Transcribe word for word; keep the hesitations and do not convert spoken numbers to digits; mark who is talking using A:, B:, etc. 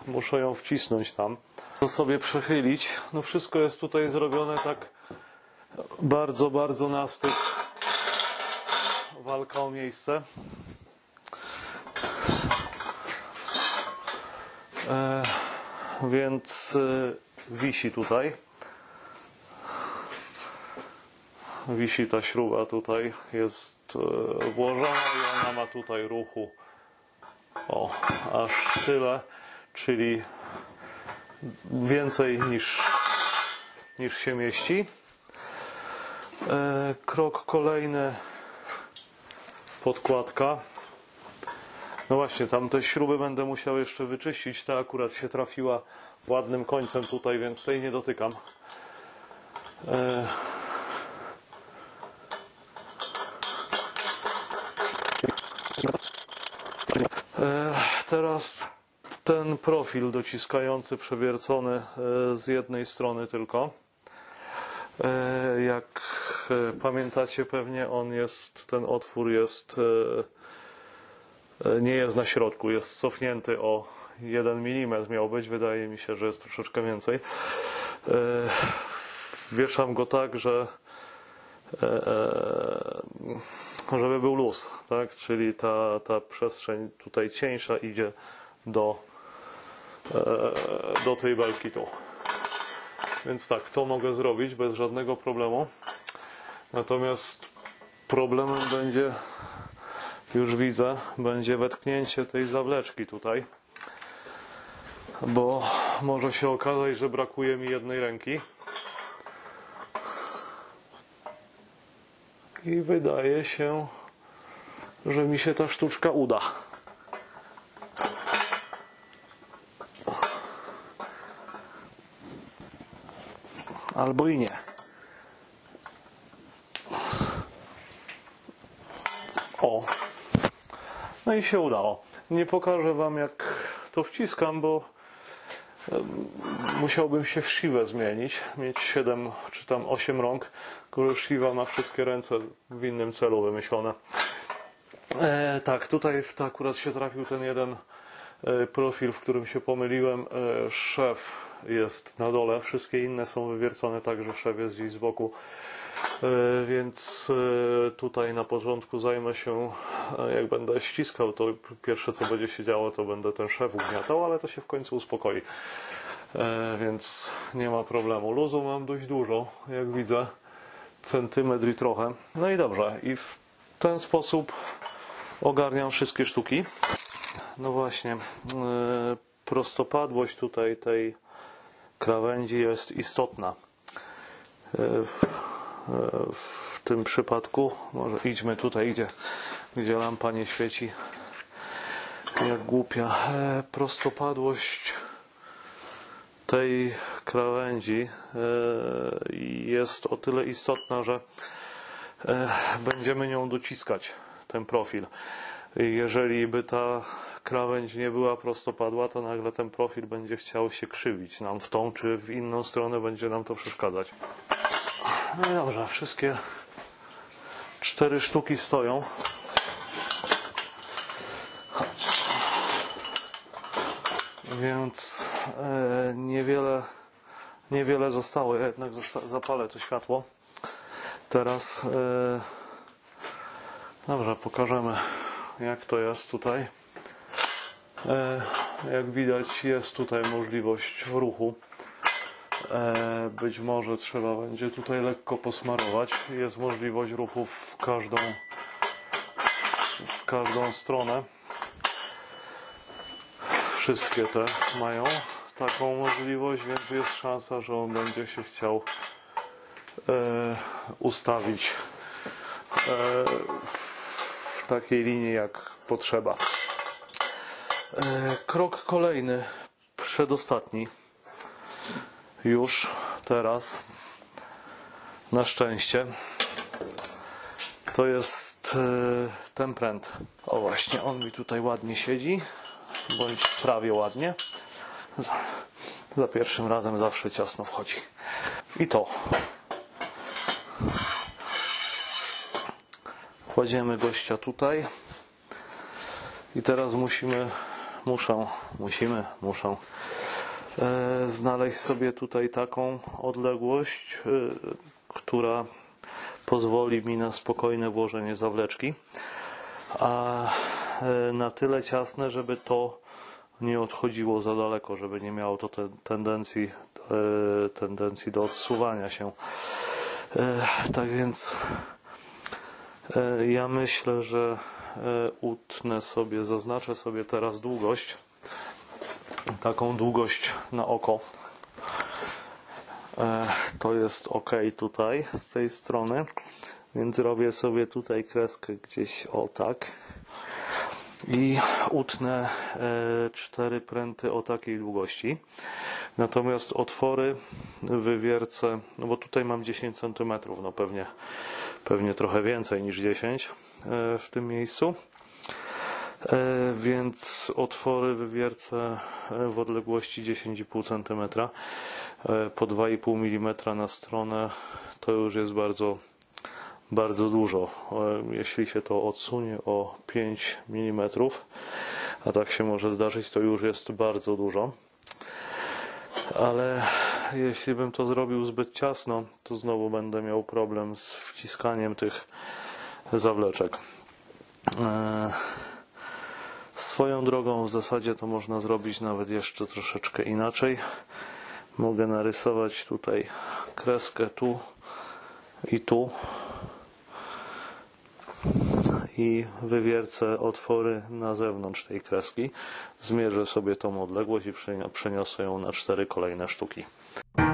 A: muszę ją wcisnąć tam. To sobie przechylić. No wszystko jest tutaj zrobione tak bardzo, bardzo na styk. Walka o miejsce. E, więc e, wisi tutaj. Wisi ta śruba tutaj, jest e, włożona i ona ma tutaj ruchu. O, aż tyle, czyli więcej niż, niż się mieści. E, krok kolejny, podkładka. No właśnie, tam te śruby będę musiał jeszcze wyczyścić. Ta akurat się trafiła ładnym końcem tutaj, więc tej nie dotykam. E, e, teraz ten profil dociskający, przewiercony z jednej strony tylko. Jak pamiętacie pewnie, on jest, ten otwór jest, nie jest na środku, jest cofnięty o jeden milimetr miał być, wydaje mi się, że jest troszeczkę więcej. Wieszam go tak, że żeby był luz, tak? Czyli ta, ta przestrzeń tutaj cieńsza idzie do, do tej belki tu. Więc tak, to mogę zrobić bez żadnego problemu. Natomiast problemem będzie, już widzę, będzie wetknięcie tej zawleczki tutaj. Bo może się okazać, że brakuje mi jednej ręki. I wydaje się, że mi się ta sztuczka uda. Albo i nie. O. No i się udało. Nie pokażę wam, jak to wciskam, bo musiałbym się w siwę zmienić. Mieć siedem czy tam osiem rąk. Siwa na wszystkie ręce w innym celu wymyślone. E, tak, tutaj w to akurat się trafił ten jeden profil, w którym się pomyliłem. Szef jest na dole, wszystkie inne są wywiercone tak, że szef jest gdzieś z boku, więc tutaj na początku zajmę się, jak będę ściskał, to pierwsze co będzie się działo, to będę ten szef ugniatał, ale to się w końcu uspokoi, więc nie ma problemu. Luzu mam dość dużo, jak widzę, centymetr i trochę. No i dobrze, i w ten sposób ogarniam wszystkie sztuki. No właśnie, prostopadłość tutaj tej krawędzi jest istotna. W tym przypadku, może idźmy tutaj, gdzie, gdzie lampa nie świeci jak głupia. Prostopadłość tej krawędzi jest o tyle istotna, że będziemy nią dociskać ten profil. Jeżeli by ta krawędź nie była prostopadła, to nagle ten profil będzie chciał się krzywić nam w tą czy w inną stronę, będzie nam to przeszkadzać. No i dobrze, wszystkie cztery sztuki stoją. Więc e, niewiele, niewiele zostało. Ja jednak zapalę to światło. Teraz e, dobrze, pokażemy, jak to jest tutaj. E, jak widać, jest tutaj możliwość ruchu. E, być może trzeba będzie tutaj lekko posmarować. Jest możliwość ruchu w każdą, w każdą stronę. Wszystkie te mają taką możliwość, więc jest szansa, że on będzie się chciał e, ustawić e, w takiej linii, jak potrzeba. E, krok kolejny, przedostatni. Już teraz, na szczęście, to jest e, ten pręt. O właśnie, on mi tutaj ładnie siedzi, bądź prawie ładnie. Za, za pierwszym razem zawsze ciasno wchodzi. I to. Kładziemy gościa tutaj. I teraz musimy muszę, musimy, muszę e, znaleźć sobie tutaj taką odległość, e, która pozwoli mi na spokojne włożenie zawleczki, a e, na tyle ciasne, żeby to nie odchodziło za daleko, żeby nie miało to te, tendencji, e, tendencji do odsuwania się. E, tak więc e, ja myślę, że e, utnę sobie, zaznaczę sobie teraz długość, taką długość na oko. E, to jest ok tutaj, z tej strony, więc robię sobie tutaj kreskę gdzieś o tak. I utnę e, cztery pręty o takiej długości. Natomiast otwory wywiercę, no bo tutaj mam dziesięć centymetrów, no pewnie, pewnie trochę więcej niż dziesięć e, w tym miejscu. E, więc otwory wywiercę w odległości dziesięć i pół centymetra. E, po dwa i pół milimetra na stronę to już jest bardzo bardzo dużo. Jeśli się to odsunie o pięć milimetrów, a tak się może zdarzyć, to już jest bardzo dużo. Ale jeśli bym to zrobił zbyt ciasno, to znowu będę miał problem z wciskaniem tych zawleczek. Swoją drogą w zasadzie to można zrobić nawet jeszcze troszeczkę inaczej. Mogę narysować tutaj kreskę tu i tu i wywiercę otwory na zewnątrz tej kreski. Zmierzę sobie tą odległość i przeniosę ją na cztery kolejne sztuki.